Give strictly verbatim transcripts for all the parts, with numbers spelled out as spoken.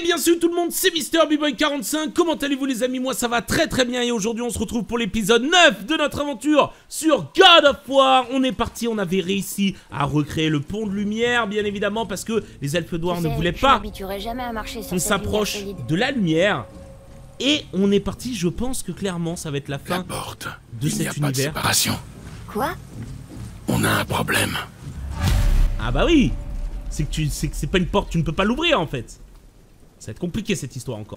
bien salut tout le monde, c'est Mister B Boy quarante-cinq, comment allez-vous les amis? Moi ça va très très bien et aujourd'hui on se retrouve pour l'épisode neuf de notre aventure sur God of War. On est parti, on avait réussi à recréer le pont de lumière bien évidemment parce que les elfes noirs ne voulaient pas qu'on s'approche de la lumière. Et on est parti, je pense que clairement ça va être la fin la porte. de Il cet n'y a pas univers. de séparation. Quoi? On a un problème. Ah bah oui, c'est que tu, c'est que c'est pas une porte, tu ne peux pas l'ouvrir en fait. Ça va être compliqué cette histoire encore.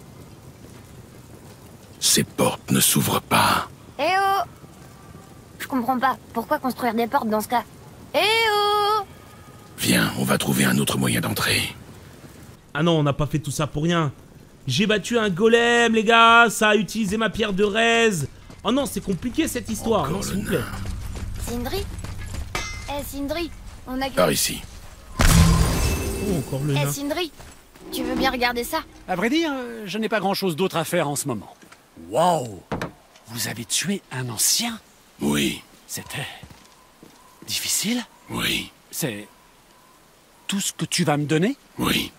Ces portes ne s'ouvrent pas. Eh oh! Je comprends pas. Pourquoi construire des portes dans ce cas? Eh oh! Viens, on va trouver un autre moyen d'entrer. Ah non, on n'a pas fait tout ça pour rien. J'ai battu un golem, les gars. Ça a utilisé ma pierre de raise. Oh non, c'est compliqué cette histoire, Encore non, s'il le vous plaît. nain. Sindri? Eh Sindri, on a que... Par ici. Oh, encore le Eh nain. Sindri, tu veux bien regarder ça? À vrai dire, euh, je n'ai pas grand-chose d'autre à faire en ce moment. Wow! Vous avez tué un ancien? Oui, C'était... difficile? oui, C'est... tout ce que tu vas me donner? oui.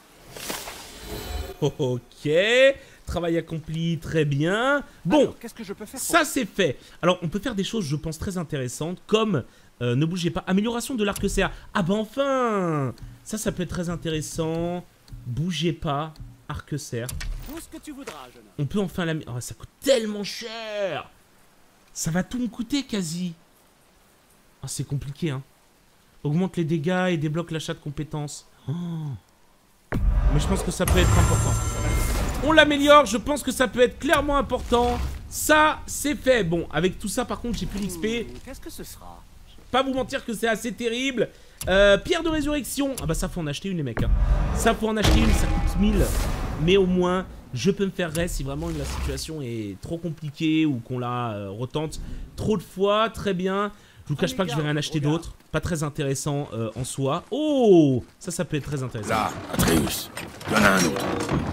Oh, ok. Travail accompli, très bien. Bon, Alors, qu'est-ce que je peux faire pour... ça c'est fait. Alors, on peut faire des choses, je pense, très intéressantes, comme, euh, ne bougez pas, amélioration de l'arc-serre. Ah bah enfin! Ça, ça peut être très intéressant. Bougez pas, arc-serre. Tout ce que tu voudras, jeune homme. On peut enfin la... Oh, ça coûte tellement cher! Ça va tout me coûter, quasi. Ah, c'est compliqué, hein. Augmente les dégâts et débloque l'achat de compétences. Oh. Mais je pense que ça peut être important. On l'améliore, je pense que ça peut être clairement important. Ça, c'est fait. Bon, avec tout ça, par contre, j'ai plus d'X P. Hmm, Qu'est-ce que ce sera? Pas vous mentir que c'est assez terrible. Euh, pierre de résurrection. Ah bah ça, faut en acheter une, les mecs. Hein. Ça, faut en acheter une, ça coûte mille. Mais au moins, je peux me faire reste si vraiment la situation est trop compliquée ou qu'on la euh, retente trop de fois. Très bien. Je vous cache pas que je vais rien acheter d'autre. Pas très intéressant euh, en soi. Oh, ça, ça peut être très intéressant. Là, Atreus. Il y en a un autre.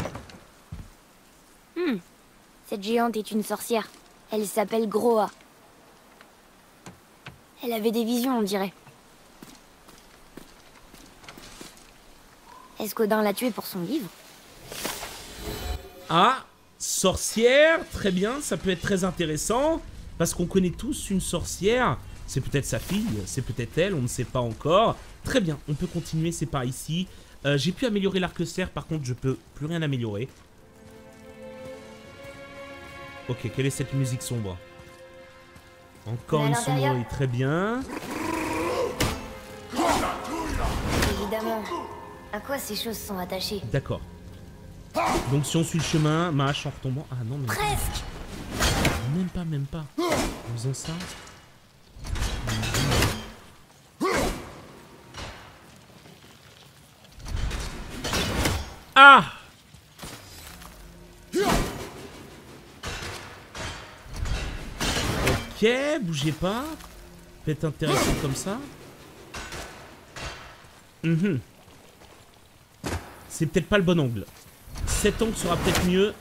Hmm. Cette géante est une sorcière. Elle s'appelle Groa. Elle avait des visions, on dirait. Est-ce qu'Odin l'a tuée pour son livre? Ah, sorcière, très bien, ça peut être très intéressant, parce qu'on connaît tous une sorcière, c'est peut-être sa fille, c'est peut-être elle, on ne sait pas encore. Très bien, on peut continuer, c'est par ici. Euh, j'ai pu améliorer l'arc-serre, par contre je peux plus rien améliorer. Ok, quelle est cette musique sombre? Encore une sonnerie, très bien. Évidemment. À quoi ces choses sont attachées? D'accord. Donc si on suit le chemin, ma hache en retombant... Ah non, mais... Presque! Même pas, même pas. En faisant ça... Ah! Ok, bougez pas. Peut-être intéressant comme ça. Mhm. C'est peut-être pas le bon angle. Cet angle sera peut-être mieux.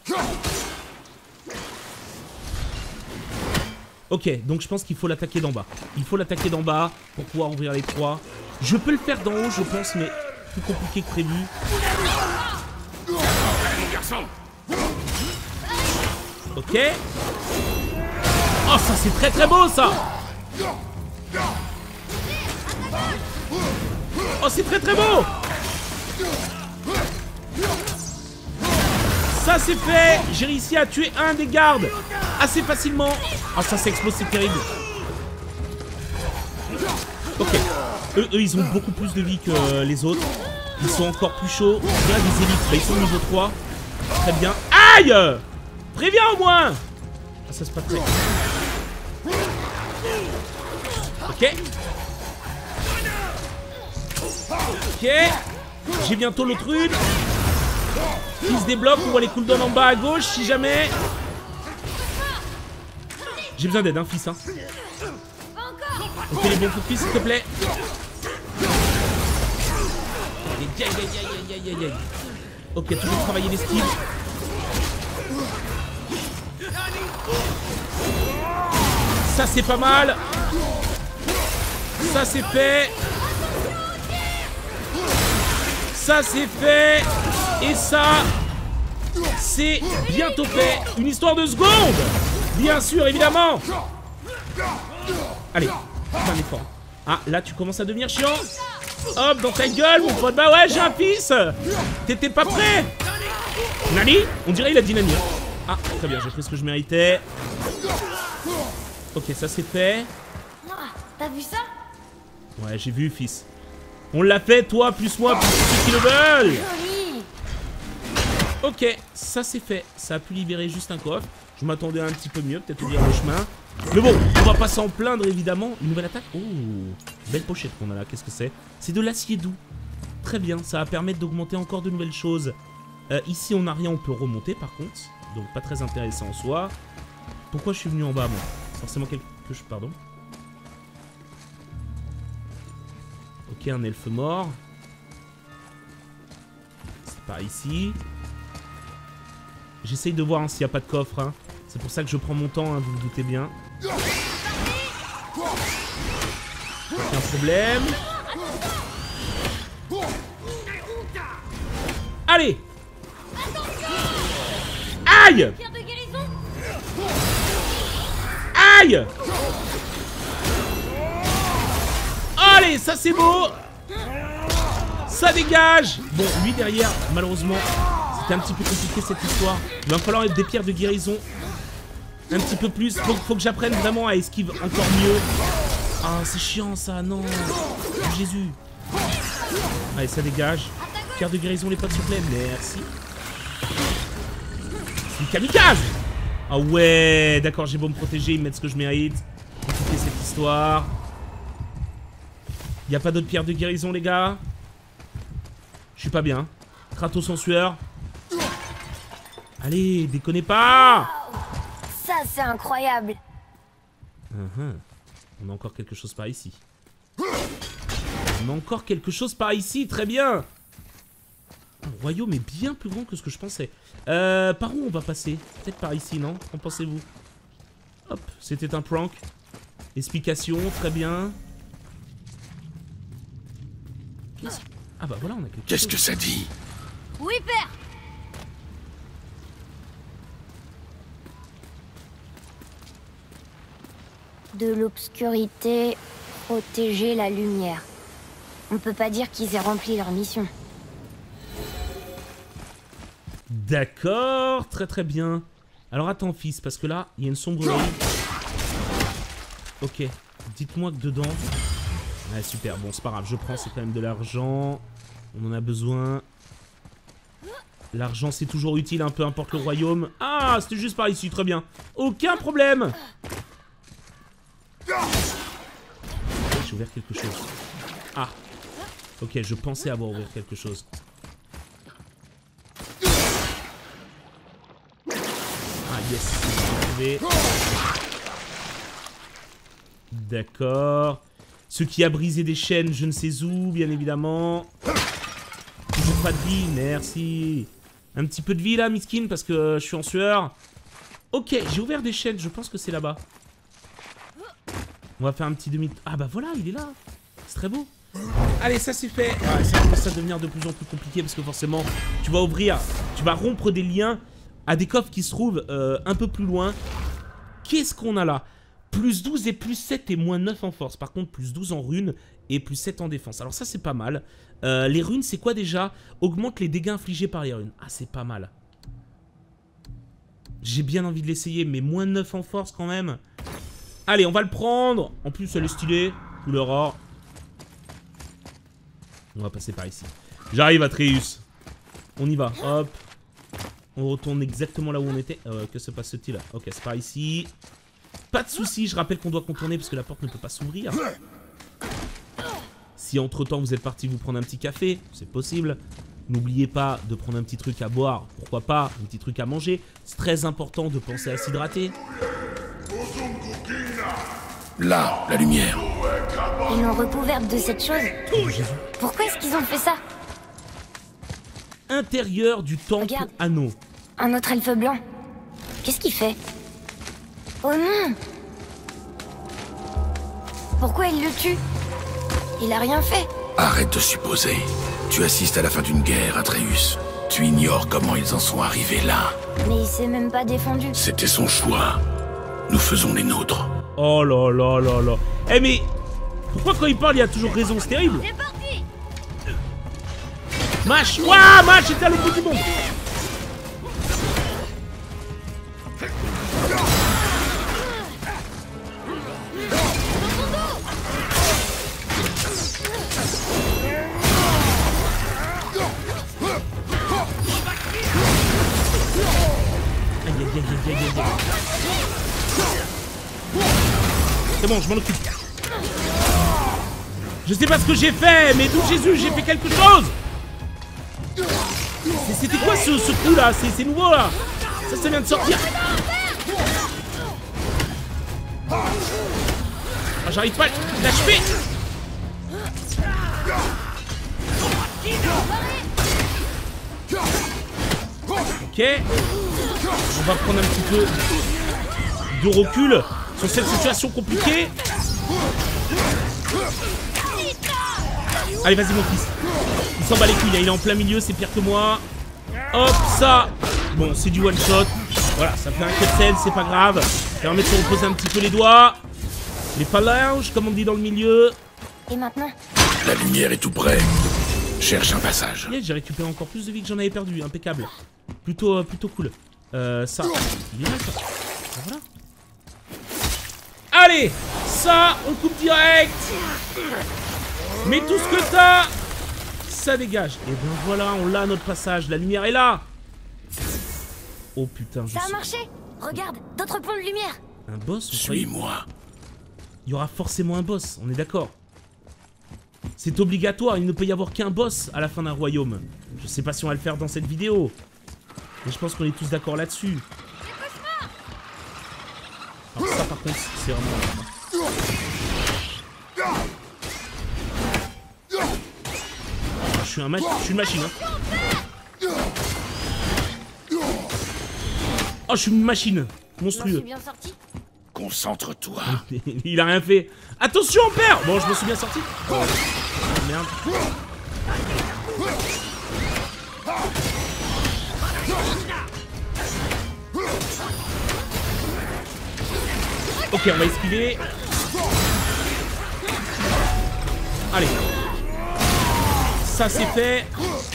Ok, donc je pense qu'il faut l'attaquer d'en bas. Il faut l'attaquer d'en bas pour pouvoir ouvrir les trois. Je peux le faire d'en haut, je pense, mais plus compliqué que prévu. Mon garçon. Ok. Oh, ça c'est très très beau ça. Oh, c'est très très beau. Ça c'est fait. J'ai réussi à tuer un des gardes assez facilement. Ah, ça s'explose, c'est terrible. Ok. Eux, eux, ils ont beaucoup plus de vie que euh, les autres. Ils sont encore plus chauds. Là, les élites, bah, ils sont au niveau trois. Très bien. Aïe! Préviens au moins. Ah, ça c'est pas très... Ok. Ok. J'ai bientôt l'autre une. Qui se débloque. On voit les cooldowns en bas à gauche si jamais. J'ai besoin d'aide, hein, fils. Hein. On fait les bons coups de fils, s'il te plaît. Aïe, aïe, aïe, aïe, aïe, aïe. Ok, toujours travailler les styles. Ça, c'est pas mal. Ça, c'est fait. Ça, c'est fait. Et ça, c'est bientôt fait. Une histoire de secondes. Bien sûr, évidemment. Allez, fais un effort. Ah, là, tu commences à devenir chiant. Hop, dans ta gueule, mon pote. Bah ouais, j'ai un fils. T'étais pas prêt. Nani? On dirait il a dit Nani. Ah, très bien, j'ai fait ce que je méritais. Ok, ça c'est fait. Ah, t'as vu ça? Ouais, j'ai vu, fils. On l'a fait, toi, plus moi, plus ceux qui le veulent. Joli. Ok, ça c'est fait. Ça a pu libérer juste un coffre. Je m'attendais à un petit peu mieux, peut-être ouvrir le chemin. Mais bon, on va pas s'en plaindre, évidemment. Une nouvelle attaque. Oh, belle pochette qu'on a là. Qu'est-ce que c'est? C'est de l'acier doux. Très bien, ça va permettre d'augmenter encore de nouvelles choses. Euh, ici, on n'a rien, on peut remonter, par contre. Donc, pas très intéressant en soi. Pourquoi je suis venu en bas, moi? Forcément quelque chose... Pardon. Ok, un elfe mort. C'est par ici. J'essaye de voir hein, s'il n'y a pas de coffre. Hein. C'est pour ça que je prends mon temps, hein, vous vous doutez bien. Aucun problème. Allez! Aïe! Aïe! Allez, ça c'est beau! Ça dégage! Bon, lui derrière, malheureusement, c'était un petit peu compliqué cette histoire. Il va falloir des pierres de guérison. Un petit peu plus. Faut, faut que j'apprenne vraiment à esquiver encore mieux. Ah, c'est chiant ça, non. Oh, Jésus. Allez, ça dégage. Pierre de guérison, les potes, s'il vous plaît. Merci. Une kamikaze! Ah ouais, d'accord, j'ai beau me protéger, ils me mettent ce que je mérite. Compliqué cette histoire. Y'a pas d'autres pierres de guérison, les gars? Je suis pas bien. Kratos en sueur. Allez, déconnez pas! Ça, c'est incroyable. Uh-huh. On a encore quelque chose par ici. On a encore quelque chose par ici, très bien. Le royaume est bien plus grand que ce que je pensais. Euh, par où on va passer? Peut-être par ici, non? Qu'en pensez-vous? Hop, c'était un prank. Explication, très bien. Qu'est-ce... Ah bah voilà, on a quelque chose. Qu'est-ce que ça dit? Oui, père. De l'obscurité, protéger la lumière. On peut pas dire qu'ils aient rempli leur mission. D'accord, très très bien. Alors attends fils, parce que là, il y a une sombrerie. Ok, dites-moi que dedans... Ouais, super, bon c'est pas grave, je prends, c'est quand même de l'argent. On en a besoin. L'argent c'est toujours utile, hein, peu importe le royaume. Ah, c'était juste par ici, très bien. Aucun problème. J'ai ouvert quelque chose. Ah. Ok, je pensais avoir ouvert quelque chose. Ah yes, j'ai trouvé. D'accord. Ce qui a brisé des chaînes, je ne sais où, bien évidemment. Toujours pas de vie, merci. Un petit peu de vie là, miskin, parce que je suis en sueur. Ok, j'ai ouvert des chaînes, je pense que c'est là-bas. On va faire un petit demi... Ah bah voilà, il est là. C'est très beau. Allez, ça c'est fait. Ouais, ça commence à devenir de plus en plus compliqué parce que forcément, tu vas ouvrir, tu vas rompre des liens à des coffres qui se trouvent euh, un peu plus loin. Qu'est-ce qu'on a là? Plus douze et plus sept et moins neuf en force. Par contre, plus douze en runes et plus sept en défense. Alors ça, c'est pas mal. Euh, les runes, c'est quoi déjà? Augmente les dégâts infligés par les runes. Ah, c'est pas mal. J'ai bien envie de l'essayer, mais moins neuf en force quand même. Allez, on va le prendre. En plus, elle est stylée. Couleur or. On va passer par ici. J'arrive, Atreus. On y va. Hop. On retourne exactement là où on était. Euh, que se passe-t-il? Ok, c'est par ici. Pas de soucis, je rappelle qu'on doit contourner parce que la porte ne peut pas s'ouvrir. Si entre-temps vous êtes parti vous prendre un petit café, c'est possible. N'oubliez pas de prendre un petit truc à boire, pourquoi pas, un petit truc à manger. C'est très important de penser à s'hydrater. Là, la lumière. Ils l'ont recouverte de cette chose. Pourquoi est-ce qu'ils ont fait ça? Intérieur du temple Regarde. anneau. Un autre elfe blanc. Qu'est-ce qu'il fait? Oh non! Pourquoi il le tue? Il a rien fait. Arrête de supposer. Tu assistes à la fin d'une guerre, Atreus. Tu ignores comment ils en sont arrivés là. Mais il s'est même pas défendu. C'était son choix. Nous faisons les nôtres. Oh là là là là. Eh mais... Pourquoi quand il parle, il a toujours raison? C'est terrible. C'est parti. Mash. Ouah, Mash était à l'autre bout du monde. C'est bon, je m'en occupe. Je sais pas ce que j'ai fait, mais d'où Jésus, j'ai fait quelque chose. C'était quoi ce, ce coup là? C'est nouveau là. Ça, ça vient de sortir. Ah, j'arrive pas à l'achever. Ok. On va prendre un petit peu de recul sur cette situation compliquée. Allez, vas-y mon fils. Il s'en bat les couilles, il est en plein milieu, c'est pire que moi. Hop, ça. Bon, c'est du one shot. Voilà, ça fait un cutscene, c'est pas grave. Ça permet de se reposer un petit peu les doigts. Les phalanges, comme on dit dans le milieu. Et maintenant? La lumière est tout près. Cherche un passage. Yeah, j'ai récupéré encore plus de vie que j'en avais perdu, impeccable. Plutôt, euh, plutôt cool. Euh, ça. Il est là, ça. Voilà. Allez, ça, on coupe direct. Mais tout ce que t'as, ça dégage. Et bien voilà, on l'a notre passage. La lumière est là. Oh putain, je Ça a sais. marché. Regarde, d'autres ponts de lumière. Un boss, vous croyez? Suis-moi. Il y aura forcément un boss, on est d'accord. C'est obligatoire, il ne peut y avoir qu'un boss à la fin d'un royaume. Je sais pas si on va le faire dans cette vidéo. Mais je pense qu'on est tous d'accord là-dessus. Alors ça par contre, c'est vraiment... Je suis un mach... je suis une machine, hein. Oh, je suis une machine. Je m'en suis Monstrueux. bien sorti. Concentre-toi. Il a rien fait. Attention, on perd. Bon, je me suis bien sorti. Oh, merde. Ok, on va esquiver. Allez. Ça, c'est fait.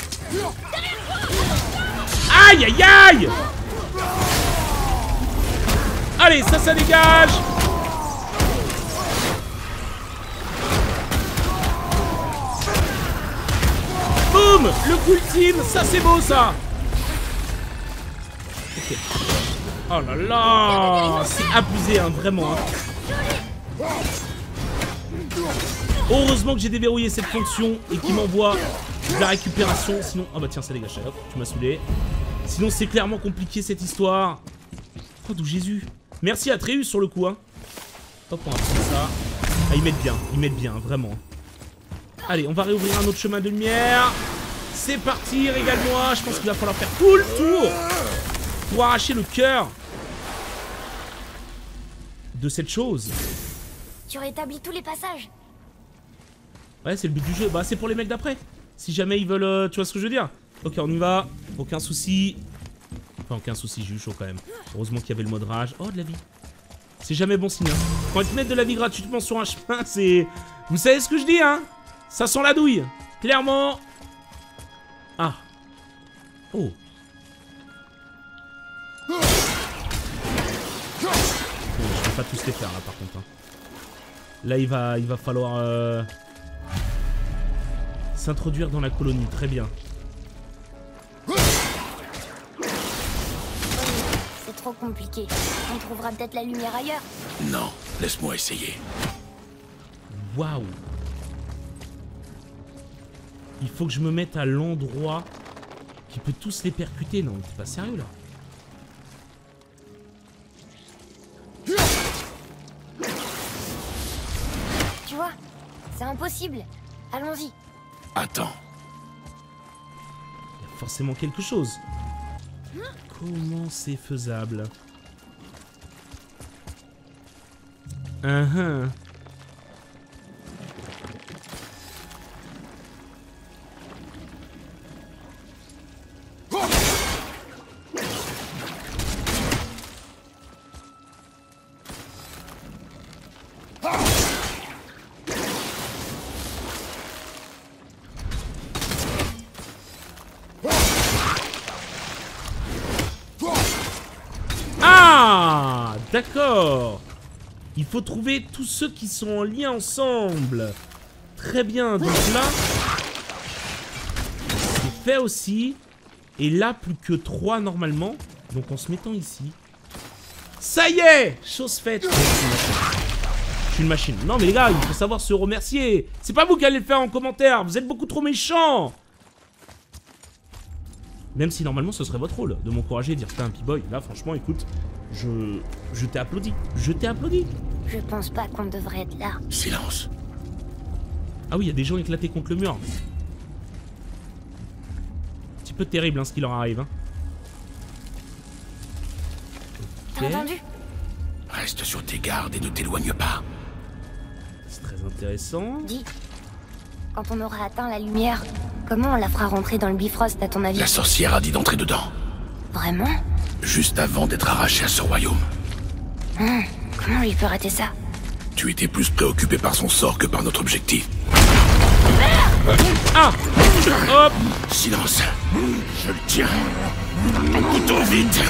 Aïe, aïe, aïe. Allez, ça, ça dégage. Boum. Le coup ultime. Ça, c'est beau, ça. Ok. Oh là là. C'est abusé, hein, vraiment. Hein. Heureusement que j'ai déverrouillé cette fonction et qu'il m'envoie de la récupération. Sinon... Ah bah tiens, ça dégage. Hop, tu m'as saoulé. Sinon, c'est clairement compliqué, cette histoire. Oh, d'où Jésus. Merci à Atreus sur le coup, hein. Hop, on va prendre ça. Ah, ils mettent bien, ils mettent bien, vraiment. Allez, on va réouvrir un autre chemin de lumière. C'est parti, régale-moi. Je pense qu'il va falloir faire tout le tour pour arracher le cœur de cette chose. Tu rétablis tous les passages. Ouais, c'est le but du jeu. Bah, c'est pour les mecs d'après. Si jamais ils veulent... Euh, tu vois ce que je veux dire? Ok, on y va. Aucun souci. Enfin, aucun souci, j'ai eu chaud quand même. Heureusement qu'il y avait le mode rage. Oh, de la vie. C'est jamais bon signe, hein. Quand ils te mettent de la vie gratuitement sur un chemin, c'est... Vous savez ce que je dis, hein? Ça sent la douille. Clairement. Ah. Oh. Bon, je vais pas tous les faire, là, par contre. Hein. Là, il va, il va falloir... Euh... s'introduire dans la colonie. Très bien. C'est trop compliqué. On trouvera peut-être la lumière ailleurs. Non, laisse-moi essayer. Waouh. Il faut que je me mette à l'endroit qui peut tous les percuter. Non, t'es pas sérieux là. Tu vois, c'est impossible. Allons-y. Attends. Il y a forcément quelque chose. Comment c'est faisable? Uh-huh. Ah, d'accord. Il faut trouver tous ceux qui sont en lien ensemble. Très bien, donc là, c'est fait aussi. Et là, plus que trois normalement. Donc en se mettant ici. Ça y est, chose faite. Je suis une machine. Non mais les gars, il faut savoir se remercier. C'est pas vous qui allez le faire en commentaire. Vous êtes beaucoup trop méchants. Même si normalement ce serait votre rôle de m'encourager et dire t'es un p-boy. Là franchement écoute, je, je t'ai applaudi. Je t'ai applaudi. Je pense pas qu'on devrait être là. Silence. Ah oui, il y a des gens éclatés contre le mur. Un petit peu terrible hein, ce qui leur arrive. Hein. T'as Okay. entendu? Reste sur tes gardes et ne t'éloigne pas. C'est très intéressant. Dis, quand on aura atteint la lumière, comment on la fera rentrer dans le Bifrost à ton avis? La sorcière a dit d'entrer dedans, Vraiment? juste avant d'être arrachée à ce royaume. Hum, comment lui peut rater ça? Tu étais plus préoccupé par son sort que par notre objectif. Ah! Hop! Silence. Je le tiens. Un couteau, vite.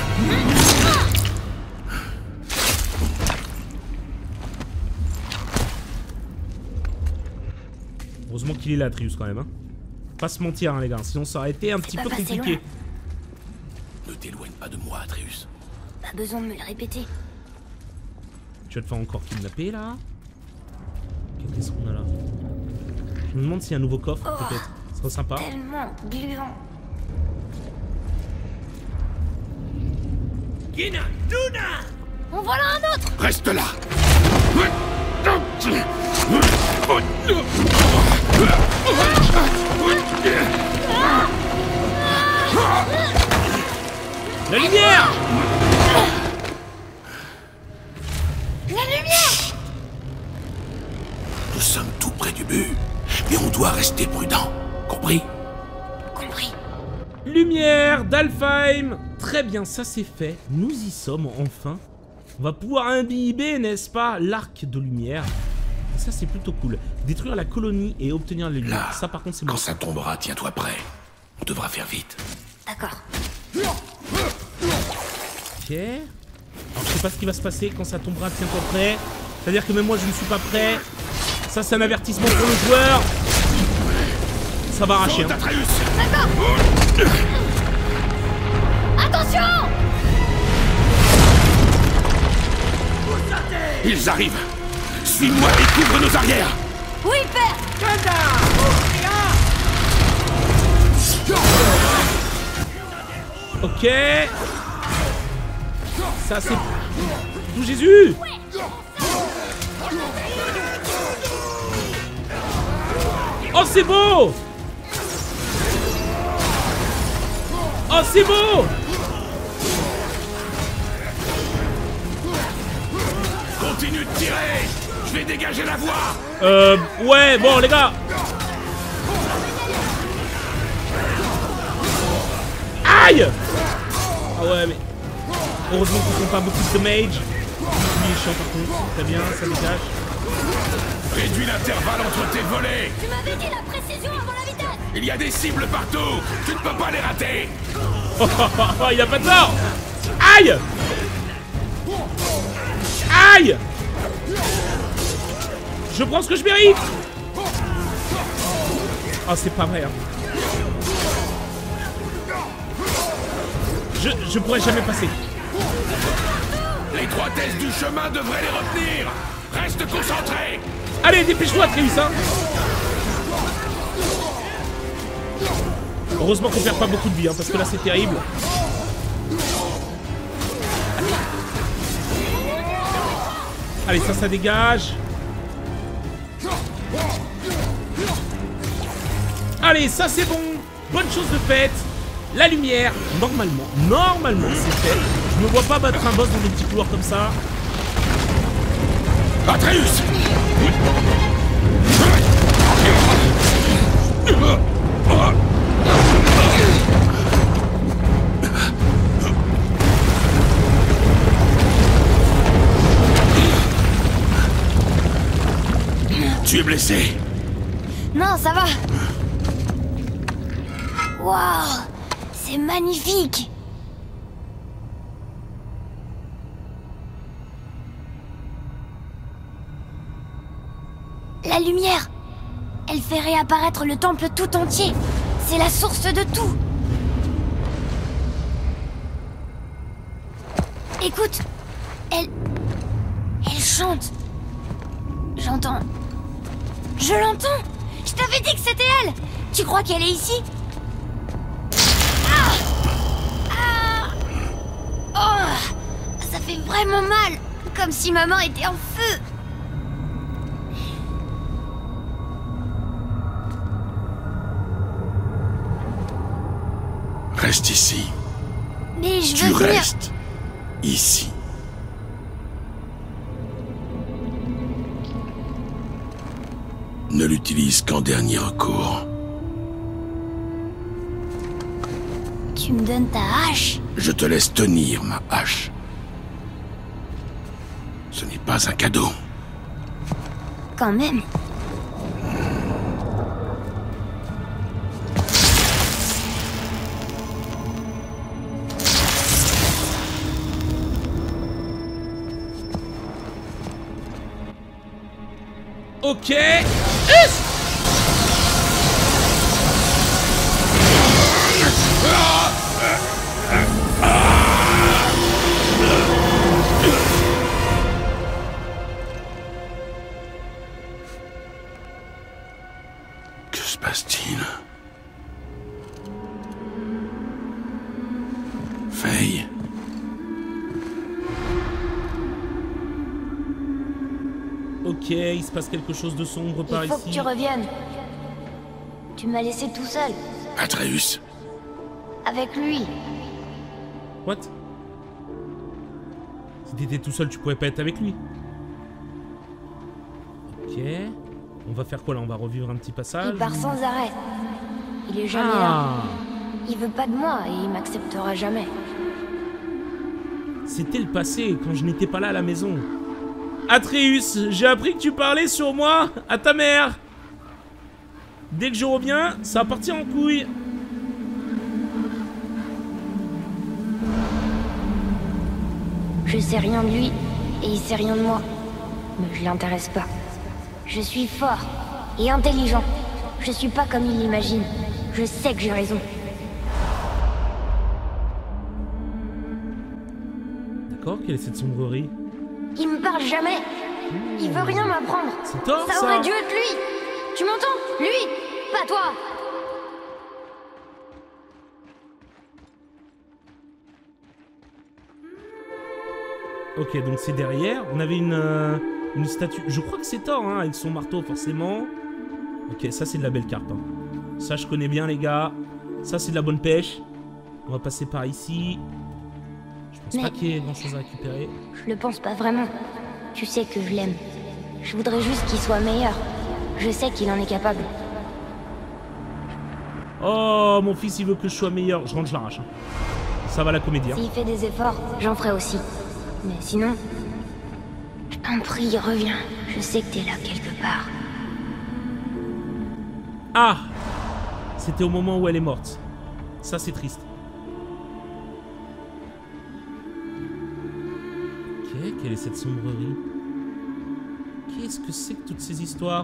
Heureusement qu'il est là, Atreus, quand même. Hein. Pas se mentir, hein, les gars. Sinon, ça aurait été un petit pas peu passé compliqué. loin. Ne t'éloigne pas de moi, Atreus. Pas besoin de me le répéter. Tu vas te faire encore kidnapper, là? Qu'est-ce qu'on a là? Je me demande s'il y a un nouveau coffre, Oh. peut-être. Ce serait sympa. Tellement gluant. En voilà un autre! Reste là. La lumière! La lumière! Nous sommes tout près du but, mais on doit rester prudent. Compris? Compris. Lumière d'Alfheim. Très bien, ça c'est fait. Nous y sommes, enfin. On va pouvoir imbiber, n'est-ce pas, l'arc de lumière. Ça c'est plutôt cool. Détruire la colonie et obtenir la lumière. Là, Ça par contre c'est quand bon. ça tombera, tiens-toi prêt. On devra faire vite. D'accord. Ok. Alors je sais pas ce qui va se passer quand ça tombera, tiens-toi prêt. C'est-à-dire que même moi je ne suis pas prêt. Ça c'est un avertissement pour le joueur. Ça va arracher. Saute, Hein. Atreus. Attention! Ils arrivent. Suis-moi et couvre nos arrières. Oui, père! Ok. Ça c'est... D'où Jésus? Oh c'est beau! Oh c'est beau! Continue de tirer. Je vais dégager la voie. Euh... Ouais, bon les gars. Aïe! Ah ouais mais... Heureusement qu'ils font pas beaucoup de damage. Lui est chiant par contre. Très bien, ça dégage. Réduis l'intervalle entre tes volets. Tu m'avais dit la précision avant la vitesse! Il y a des cibles partout. Tu ne peux pas les rater. Oh, oh, oh, oh, il a pas de tort! Aïe! Aïe! Je prends ce que je mérite! Oh, c'est pas vrai. Hein. Je, je pourrais jamais passer. L'étroitesse du chemin devrait les retenir. Reste concentré. Allez, dépêche-toi, Atreus, hein! Heureusement qu'on perd pas beaucoup de vie, hein, parce que là c'est terrible. Allez, ça, ça dégage. Allez, ça c'est bon. Bonne chose de faite. La lumière, normalement, normalement c'est fait. Je me vois pas battre un boss dans des petits couloirs comme ça. Atreus. Tu es blessé? Non, ça va. Waouh, c'est magnifique. La lumière, elle fait réapparaître le temple tout entier. C'est la source de tout. Écoute, elle... Elle chante. J'entends... Je l'entends. Je t'avais dit que c'était elle. Tu crois qu'elle est ici? Ah ah Oh, ça fait vraiment mal. Comme si ma main était en feu. Reste ici. Mais je Tu veux venir... restes ici. Ne l'utilise qu'en dernier recours. Tu me donnes ta hache? Je te laisse tenir ma hache. Ce n'est pas un cadeau. Quand même. Ok. Is Que se passe-t-il? Faye? Ok, il se passe quelque chose de sombre par Il faut ici. que tu reviennes. Tu m'as laissé tout seul. Atreus? Avec lui. What? Si t'étais tout seul, tu pouvais pas être avec lui. Ok. On va faire quoi là? On va revivre un petit passage. Il part sans arrêt. Il est jamais Ah. là. Il veut pas de moi et il m'acceptera jamais. C'était le passé, quand je n'étais pas là à la maison. Atreus, j'ai appris que tu parlais sur moi à ta mère. Dès que je reviens, ça va partir en couille. Je sais rien de lui et il sait rien de moi. Mais je l'intéresse pas. Je suis fort et intelligent. Je suis pas comme il l'imagine. Je sais que j'ai raison. D'accord, quelle est cette sombrerie? Il me parle jamais. Il veut rien m'apprendre. C'est tort, Ça ça. aurait dû être lui. Tu m'entends? Lui, pas toi. Ok, donc c'est derrière. On avait une, euh, une statue. Je crois que c'est Thor, hein, avec son marteau, forcément. Ok, ça c'est de la belle carte. Hein. Ça je connais bien, les gars. Ça c'est de la bonne pêche. On va passer par ici. Je pense Mais- pas qu'il y ait grand chose à récupérer. Je le pense pas vraiment. Tu sais que je l'aime. Je voudrais juste qu'il soit meilleur. Je sais qu'il en est capable. Oh, mon fils, il veut que je sois meilleur. Je rentre, je l'arrache. Hein. Ça va la comédie. Hein. S'il fait des efforts, j'en ferai aussi. Mais sinon... Je t'en prie, reviens. Je sais que t'es là quelque part. Ah! C'était au moment où elle est morte. Ça, c'est triste. Ok, quelle est cette sombrerie? Qu'est-ce que c'est que toutes ces histoires?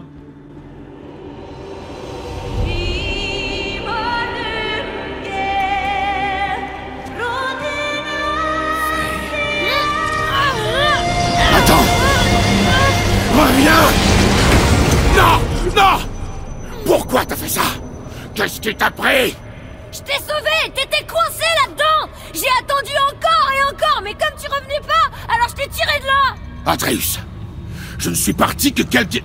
Attends! Reviens! Non! Non! Pourquoi t'as fait ça? Qu'est-ce qui t'a pris? Je t'ai sauvé! T'étais coincé là-dedans! J'ai attendu encore et encore, mais comme tu revenais pas, alors je t'ai tiré de là! Atreus, je ne suis parti que quelques...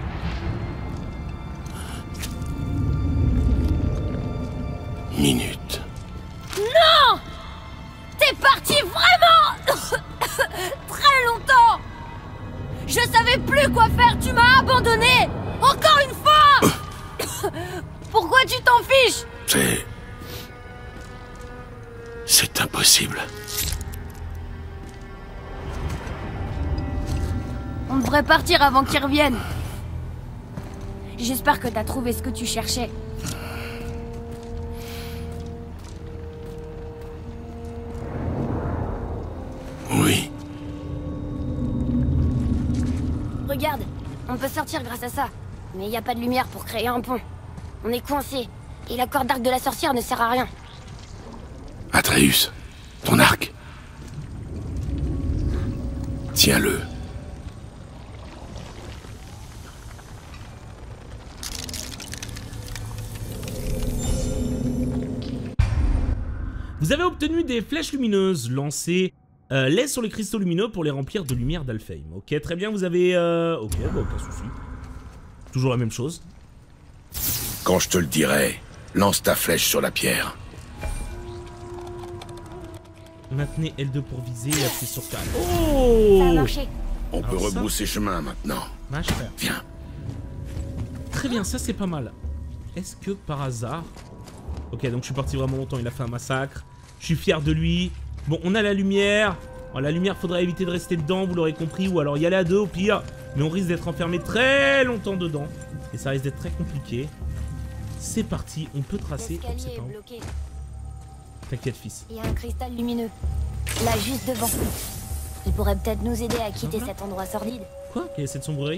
minutes. Non! T'es parti vraiment très longtemps! Je savais plus quoi faire, tu m'as abandonné! Encore une fois! Pourquoi tu t'en fiches? C'est... C'est impossible. On devrait partir avant qu'ils reviennent. J'espère que t'as trouvé ce que tu cherchais. Oui. Regarde, on peut sortir grâce à ça. Mais y a pas de lumière pour créer un pont. On est coincé. Et la corde d'arc de la sorcière ne sert à rien. Atreus, ton arc. Tiens-le. Vous avez obtenu des flèches lumineuses. Lancez euh, les sur les cristaux lumineux pour les remplir de lumière d'Alfheim. Ok, très bien, vous avez... Euh... Ok, bah, aucun souci. Toujours la même chose. Quand je te le dirai, lance ta flèche sur la pierre. Maintenez L deux pour viser et appuyez sur K. Oh! Ça a marché. On peut Alors ça rebrousser chemin maintenant. Mâche frère. Viens. Très bien, ça c'est pas mal. Est-ce que par hasard... Ok, donc je suis parti vraiment longtemps, il a fait un massacre. Je suis fier de lui. Bon, on a la lumière. Alors, la lumière, faudra éviter de rester dedans, vous l'aurez compris. Ou alors y aller à deux au pire. Mais on risque d'être enfermé très longtemps dedans. Et ça risque d'être très compliqué. C'est parti, on peut tracer. Oh, L'escalier c'est est pas bloqué. T'inquiète, fils. Il y a un cristal lumineux. Là, juste devant. Il pourrait peut-être nous aider à quitter Ah. cet endroit sordide. Quoi? Quelle est cette sombrerie?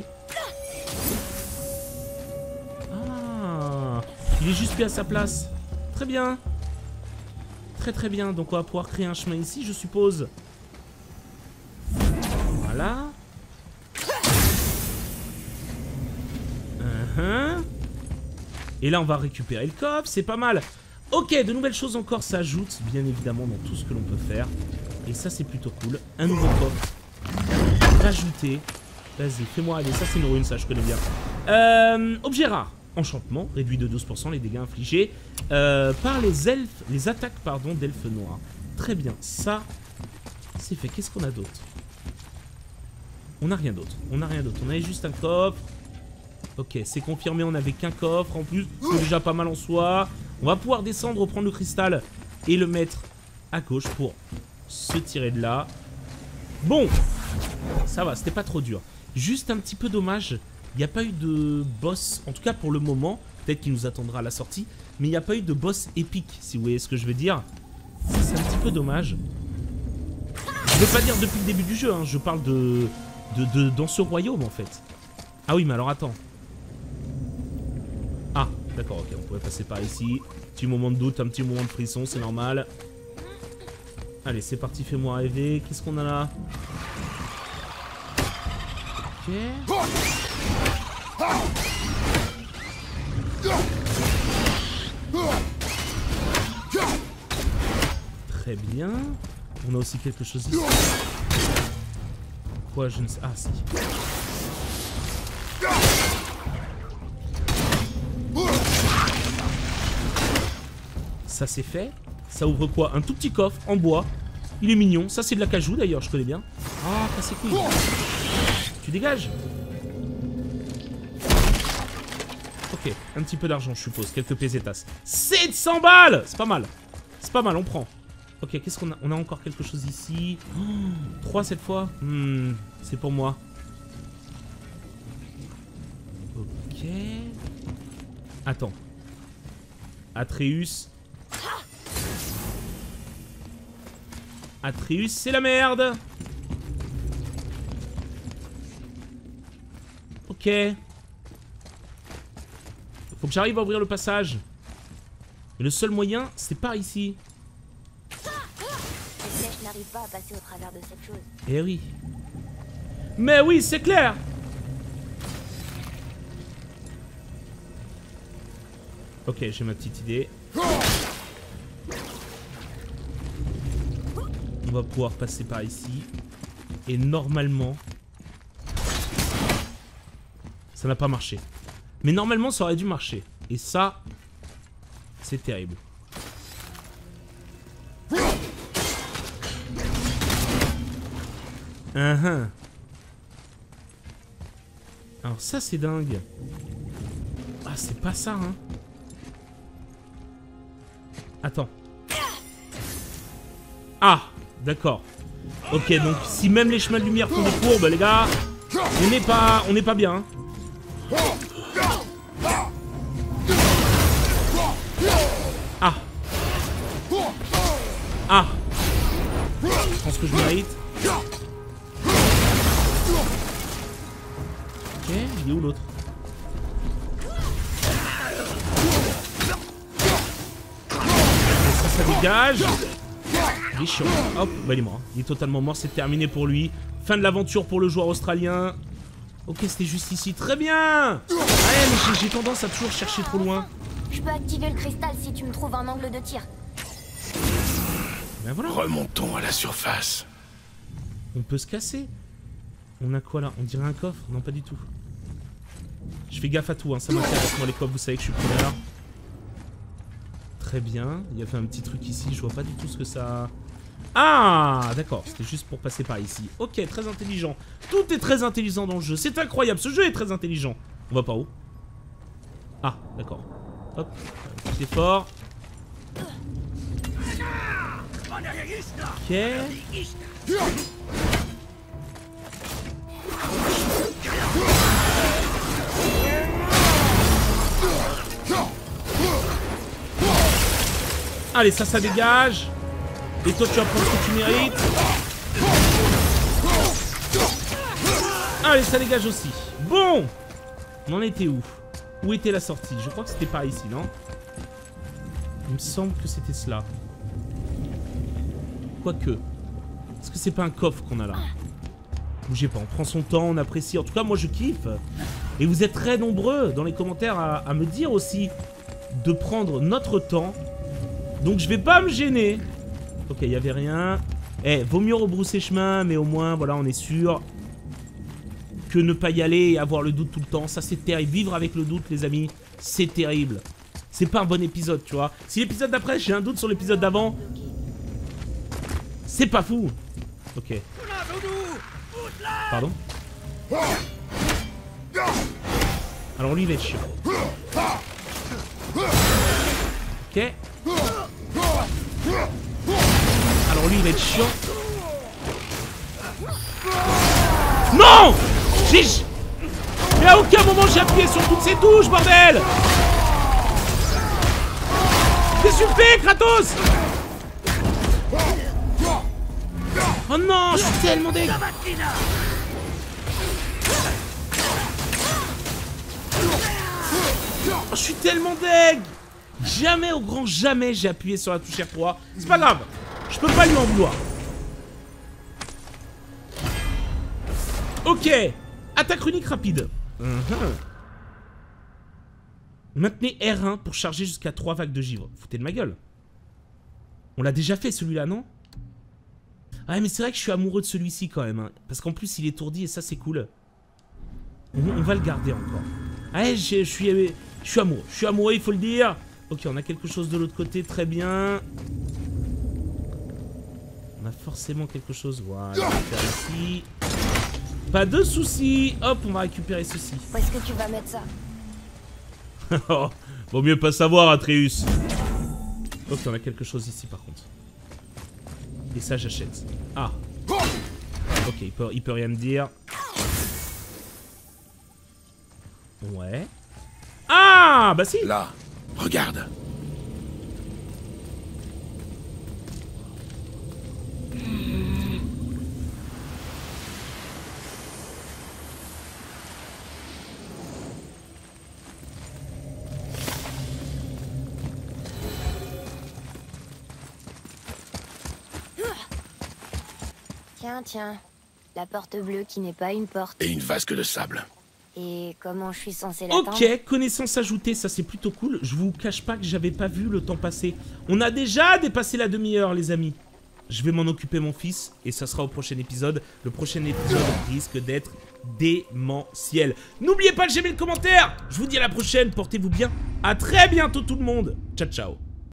Ah, il est juste mis à sa place. Très bien. Très très bien. Donc on va pouvoir créer un chemin ici, je suppose. Voilà. Uh-huh. Et là on va récupérer le coffre, c'est pas mal. Ok, de nouvelles choses encore s'ajoutent, bien évidemment, dans tout ce que l'on peut faire. Et ça c'est plutôt cool. Un nouveau coffre. Rajouter. Vas-y, fais-moi aller. Ça c'est une rune, ça je connais bien. Euh, objet rare. Enchantement, réduit de douze pour cent les dégâts infligés euh, par les elfes, les attaques pardon d'elfes noirs. Très bien, ça c'est fait. Qu'est-ce qu'on a d'autre? On n'a rien d'autre. On n'a rien d'autre. On avait juste un coffre. Ok, c'est confirmé. On n'avait qu'un coffre en plus. C'est déjà pas mal en soi. On va pouvoir descendre, reprendre le cristal et le mettre à gauche pour se tirer de là. Bon, ça va. C'était pas trop dur. Juste un petit peu dommage. Il n'y a pas eu de boss, en tout cas pour le moment, peut-être qu'il nous attendra à la sortie, mais il n'y a pas eu de boss épique, si vous voyez ce que je veux dire. C'est un petit peu dommage. Je ne veux pas dire depuis le début du jeu, hein, je parle de, de, de dans ce royaume en fait. Ah oui, mais alors attends. Ah, d'accord, ok, on pourrait passer par ici. Petit moment de doute, un petit moment de frisson, c'est normal. Allez, c'est parti, fais-moi rêver. Qu'est-ce qu'on a là? Ok. Très bien. On a aussi quelque chose ici. Quoi, je ne sais... Ah, si. Ça, c'est fait. Ça ouvre quoi? Un tout petit coffre en bois. Il est mignon. Ça, c'est de l'acajou, d'ailleurs, je connais bien. Ah, casse les couilles. Tu dégages? Ok, un petit peu d'argent, je suppose. Quelques pesetas. sept cents balles! C'est pas mal. C'est pas mal, on prend. Ok, qu'est-ce qu'on a? On a encore quelque chose ici. Oh, trois cette fois. Hmm, c'est pour moi. Ok. Attends. Atreus. Atreus, c'est la merde. Ok. Faut que j'arrive à ouvrir le passage. Et le seul moyen, c'est par ici. Les flèches n'arrivent pas à passer au travers de cette chose. Eh oui. Mais oui, c'est clair. Ok, j'ai ma petite idée. On va pouvoir passer par ici. Et normalement... ça n'a pas marché. Mais normalement, ça aurait dû marcher. Et ça... c'est terrible. Uh-huh. Alors ça, c'est dingue. Ah, c'est pas ça, hein. Attends. Ah, d'accord. Ok, donc si même les chemins de lumière font des courbes, les gars, on n'est pas, on n'est pas bien. Hein. Ah. Je pense que je mérite. Ok, il est où l'autre? Ça, ça dégage. Il est chiant. Hop, bah il est mort. Il est totalement mort, c'est terminé pour lui. Fin de l'aventure pour le joueur australien. Ok, c'était juste ici. Très bien. Ouais, mais j'ai tendance à toujours chercher trop loin. Je peux activer le cristal si tu me trouves un angle de tir. Ben voilà. Remontons à la surface. On peut se casser. On a quoi là? On dirait un coffre? Non, pas du tout. Je fais gaffe à tout, hein. Ça m'intéresse. Moi, les coffres, vous savez que je suis preneur. Très bien. Il y avait un petit truc ici. Je vois pas du tout ce que ça... Ah, d'accord. C'était juste pour passer par ici. Ok, très intelligent. Tout est très intelligent dans le jeu. C'est incroyable. Ce jeu est très intelligent. On va par où? Ah, d'accord. Hop. Un petit effort. Ok. Allez, ça, ça dégage. Et toi, tu vas prendre ce que tu mérites. Allez, ça dégage aussi. Bon. On en était où? Où était la sortie? Je crois que c'était par ici, non? Il me semble que c'était cela. Quoique. Est-ce que c'est pas un coffre qu'on a là? Bougez pas, on prend son temps, on apprécie. En tout cas, moi, je kiffe. Et vous êtes très nombreux dans les commentaires à, à me dire aussi de prendre notre temps. Donc, je vais pas me gêner. Ok, il y avait rien. Eh, vaut mieux rebrousser chemin, mais au moins, voilà, on est sûr que ne pas y aller et avoir le doute tout le temps. Ça, c'est terrible. Vivre avec le doute, les amis, c'est terrible. C'est pas un bon épisode, tu vois. Si l'épisode d'après, j'ai un doute sur l'épisode d'avant, c'est pas fou. Ok. Pardon? Alors lui, il va être chiant. Ok. Alors lui, il va être chiant. Non! J'ai... Mais à aucun moment j'ai appuyé sur toutes ces touches, bordel! Qu'est-ce que tu fais, Kratos? Oh non, je suis tellement deg. Oh, je suis tellement deg. Jamais, au grand jamais, j'ai appuyé sur la touche R trois. C'est pas grave, je peux pas lui en vouloir. Ok, attaque runique rapide. Uh-huh. Maintenez R un pour charger jusqu'à trois vagues de givre. Foutez de ma gueule. On l'a déjà fait celui-là, non? Ah mais c'est vrai que je suis amoureux de celui-ci quand même, hein. Parce qu'en plus il est étourdi et ça c'est cool. On, on va le garder encore. Ah je, je suis je suis amoureux, je suis amoureux, il faut le dire. Ok, on a quelque chose de l'autre côté, très bien. On a forcément quelque chose, voilà, on va faire ici. Pas de soucis. Hop, on va récupérer ceci. Où est-ce que tu vas mettre ça? Vaut mieux pas savoir, Atreus. Ok, on a quelque chose ici par contre. Et ça, j'achète. Ah. Ok, il peut, il peut rien me dire. Ouais. Ah, bah si. Là, regarde. Tiens, tiens. La porte bleue qui n'est pas une porte. Et une vasque de sable. Et comment je suis censé l'attendre? Ok, connaissance ajoutée, ça c'est plutôt cool. Je vous cache pas que j'avais pas vu le temps passer. On a déjà dépassé la demi-heure, les amis. Je vais m'en occuper, mon fils, et ça sera au prochain épisode. Le prochain épisode risque d'être démentiel. N'oubliez pas de j'aimer le commentaire. Je vous dis à la prochaine, portez-vous bien. À très bientôt tout le monde. Ciao, ciao.